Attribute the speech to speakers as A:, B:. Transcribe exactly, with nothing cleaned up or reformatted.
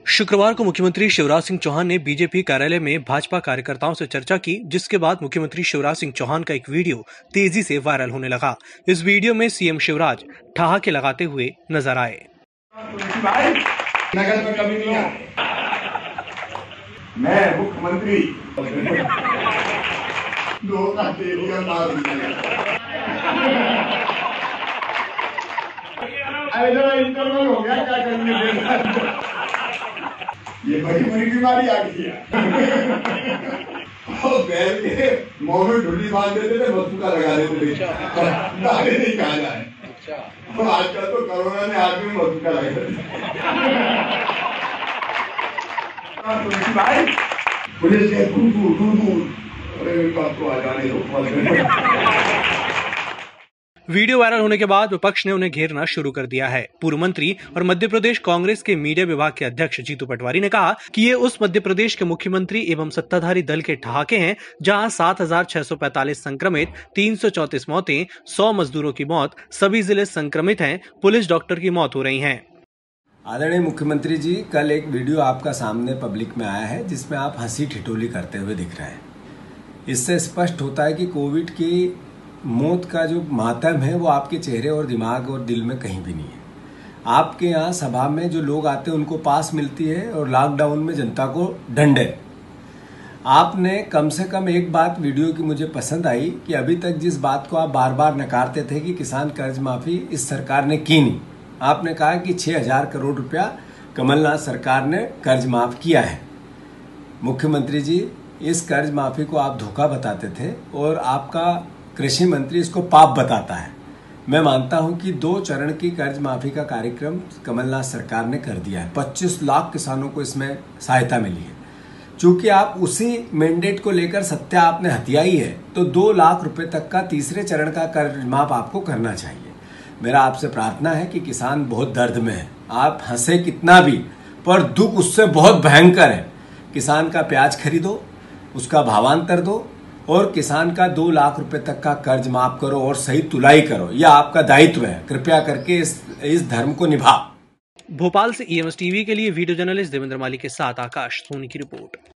A: शुक्रवार को मुख्यमंत्री शिवराज सिंह चौहान ने बीजेपी कार्यालय में भाजपा कार्यकर्ताओं से चर्चा की, जिसके बाद मुख्यमंत्री शिवराज सिंह चौहान का एक वीडियो तेजी से वायरल होने लगा। इस वीडियो में सीएम शिवराज ठहाके लगाते हुए नजर आए।
B: नगर में कभी नहीं आए। मैं मुख्यमंत्री धोखा दे दिया, मार दिया। अरे इंटरवल हो गया, क्या करेंगे? ये बड़ी बड़ी बीमारी आ गई है। और बैल के मुंह में ढुली बांध देते थे, वस्तु का लगा देते थे, दाने नहीं कहा जाए। और आजकल तो कोरोना ने आदमी में वस्तु का लगा दिया। भाई पुलिस के खूब खूब अरे बात को आ जाने दो।
A: वीडियो वायरल होने के बाद विपक्ष ने उन्हें घेरना शुरू कर दिया है। पूर्व मंत्री और मध्य प्रदेश कांग्रेस के मीडिया विभाग के अध्यक्ष जीतू पटवारी ने कहा कि ये उस मध्य प्रदेश के मुख्यमंत्री एवं सत्ताधारी दल के ठहाके हैं जहां सात हजार छह सौ पैंतालीस संक्रमित, तीन सौ चौंतीस मौतें, सौ मजदूरों की मौत, सभी जिले संक्रमित हैं, पुलिस डॉक्टर की मौत हो रही है।
C: आदरणीय मुख्यमंत्री जी, कल एक वीडियो आपका सामने पब्लिक में आया है जिसमें आप हंसी ठिठोली करते हुए दिख रहे हैं। इससे स्पष्ट होता है कि कोविड की मौत का जो मातम है वो आपके चेहरे और दिमाग और दिल में कहीं भी नहीं है। आपके यहाँ सभा में जो लोग आते हैं उनको पास मिलती है और लॉकडाउन में जनता को दंड है। आपने कम से कम एक बात वीडियो की मुझे पसंद आई कि अभी तक जिस बात को आप बार बार नकारते थे कि किसान कर्ज माफी इस सरकार ने की नहीं, आपने कहा कि छह हजार करोड़ रुपया कमलनाथ सरकार ने कर्ज माफ किया है। मुख्यमंत्री जी, इस कर्ज माफी को आप धोखा बताते थे और आपका कृषि मंत्री इसको पाप बताता है। मैं मानता हूं कि दो चरण की कर्ज माफी का कार्यक्रम कमलनाथ सरकार ने कर दिया है। पच्चीस लाख किसानों को इसमें सहायता मिली है। चूंकि आप उसी मैंडेट को लेकर सत्या आपने हथियाई है, तो दो लाख रुपए तक का तीसरे चरण का कर्ज माफ आपको करना चाहिए। मेरा आपसे प्रार्थना है कि किसान बहुत दर्द में है, आप हंसे कितना भी, पर दुख उससे बहुत भयंकर है। किसान का प्याज खरीदो, उसका भावांतर दो और किसान का दो लाख रुपए तक का कर्ज माफ करो और सही तुलाई करो। यह आपका दायित्व है। कृपया करके इस इस धर्म को निभा।
A: भोपाल से ईएमएस टीवी के लिए वीडियो जर्नलिस्ट देवेंद्र माली के साथ आकाश सोनी की रिपोर्ट।